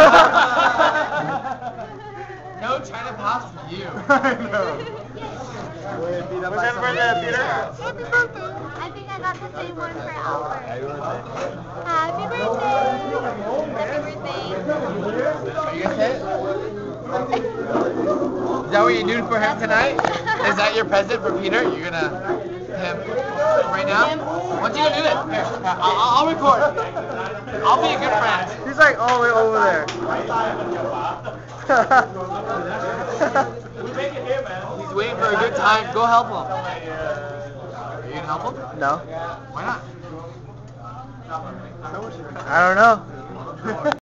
No China pops for you. I know. What's happy birthday, Peter? Happy birthday. I think I got the same one for Albert. Happy birthday. Happy birthday! Happy birthday! Are you gonna say it? Is that what you're doing for him tonight? Is that your present for Peter? You're gonna him right now? Why don't you go do it? Here, I'll record. I'll be a good friend. He's like all the way over there. He's waiting for a good time. Go help him. Are you gonna help him? No. Why not? I don't know.